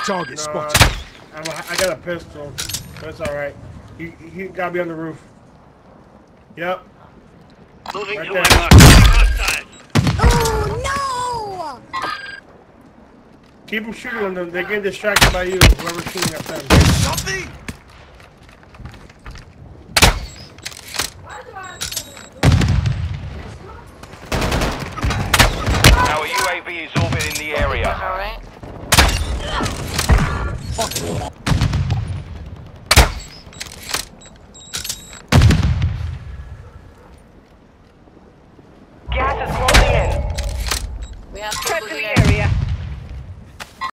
Target spotted. I got a pistol. That's alright. He gotta be on the roof. Yep. Moving Right to there. my mark. Hostile. Oh no! Keep them shooting on them. They're getting distracted by you. Whoever's shooting at them. Something?